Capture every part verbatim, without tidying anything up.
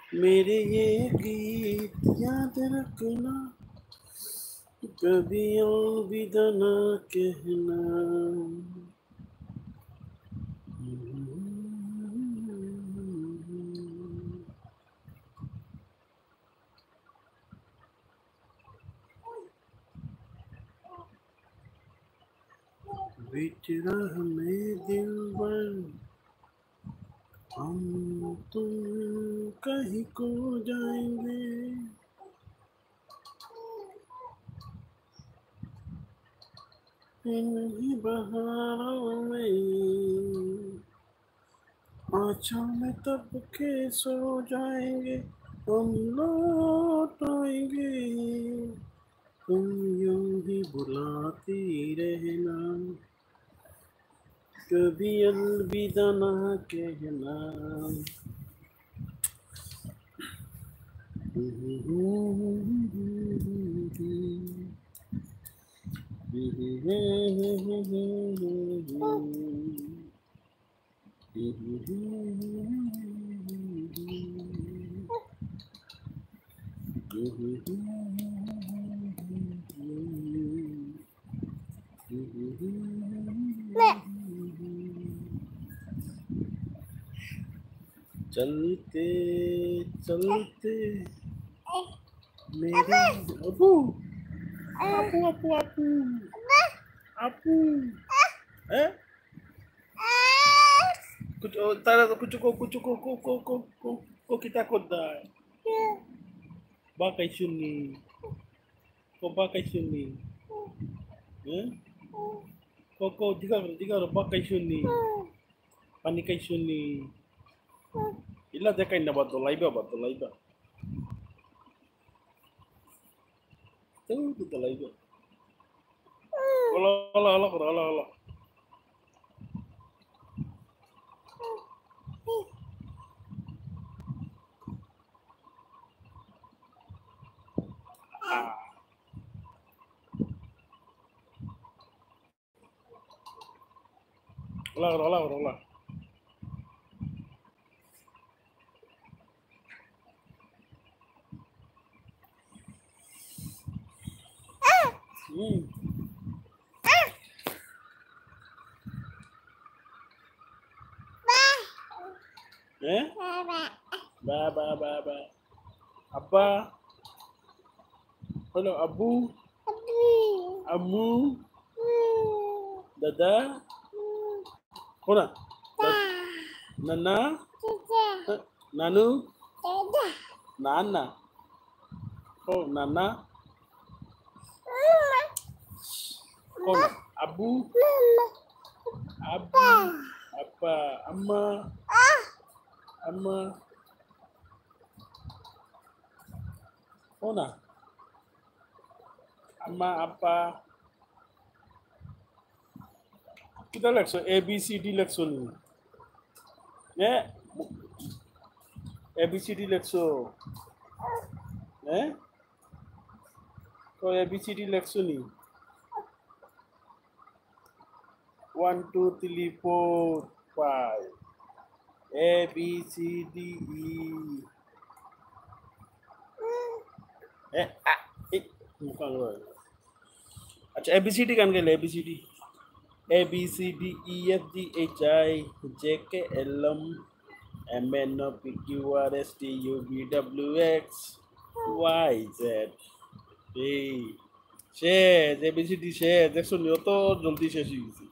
मेरे ये गीत याद रखना, कभी अलविदा ना कहना। बीच राह में दिलबर हम तुम कहीं को जाएंगे, इन्हीं बहारों में आँचल में तब के सो जाएंगे, हम लौट आएंगे, तुम यूं ही बुलाती रहना, कभी अलविदा ना कहना। चलते चलते मेरे अबू अपू अपू अपू अपू है कुछ तारा तो कुछ को कुछ को को को को को को kita kodai bakai suni ko bakai suni eh ko ko jika jika bakai suni panikai suni illa dekai na bato laiba bato laiba tu tu laiba ola ola ola ola ola ola ola ola ola hmm eh ba ba ba ba apa halo abu amu dada kona nana nanu nana oh nana kona abu abu apa amma amma kona amma apa kita lekso A B C D lekso ni eh A B C D lekso eh ko A B C D lekso ni one two three four five A B C D E eh ah eh bukan lo अच्छा A B C D kan ke A B C D A B C D E F G H I J K L M M N O P Q R S T U V W X Y Z এই শেষ A B C D শেষ দেখছো নি অত জলদি শেষ হয়ে গেছে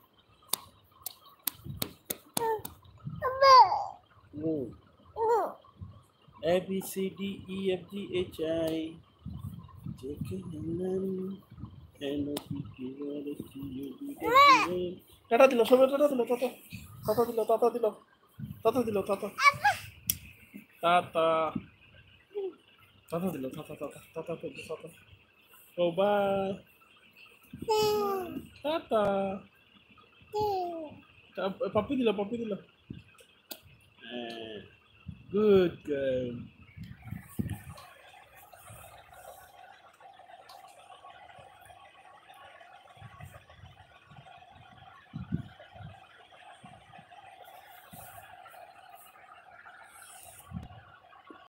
A B C D E F G H I J K L M N O P Q R S T U V W X tata দিল সবাই টাটা দিল টাটা টাটা দিল টাটা দিল টাটা দিল টাটা টাটা টাটা দিল tata tata tata দিল tata oh bye tata papi দিল papi দিল good girl